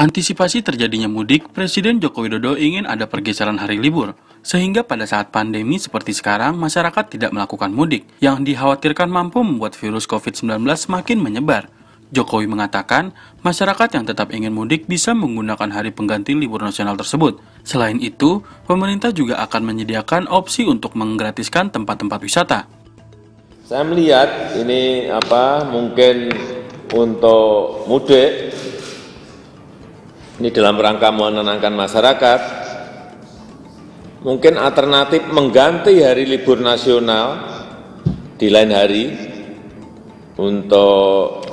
Antisipasi terjadinya mudik, Presiden Joko Widodo ingin ada pergeseran hari libur, sehingga pada saat pandemi seperti sekarang, masyarakat tidak melakukan mudik, yang dikhawatirkan mampu membuat virus COVID-19 semakin menyebar. Jokowi mengatakan, masyarakat yang tetap ingin mudik bisa menggunakan hari pengganti libur nasional tersebut. Selain itu, pemerintah juga akan menyediakan opsi untuk menggratiskan tempat-tempat wisata. Saya melihat ini mungkin untuk mudik, ini dalam rangka menenangkan masyarakat, mungkin alternatif mengganti hari libur nasional di lain hari untuk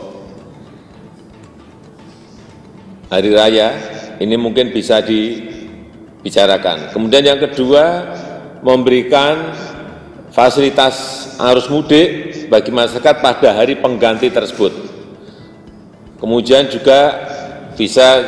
hari raya, ini mungkin bisa dibicarakan. Kemudian yang kedua, memberikan fasilitas arus mudik bagi masyarakat pada hari pengganti tersebut. Kemudian juga bisa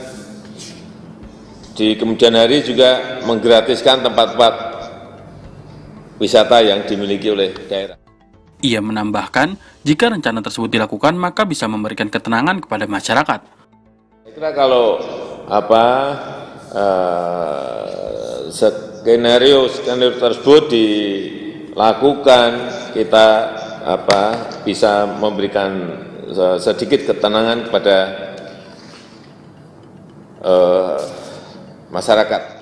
di kemudian hari juga menggratiskan tempat-tempat wisata yang dimiliki oleh daerah. Ia menambahkan, jika rencana tersebut dilakukan, maka bisa memberikan ketenangan kepada masyarakat. Saya kira kalau skenario tersebut dilakukan, kita bisa memberikan sedikit ketenangan kepada masyarakat.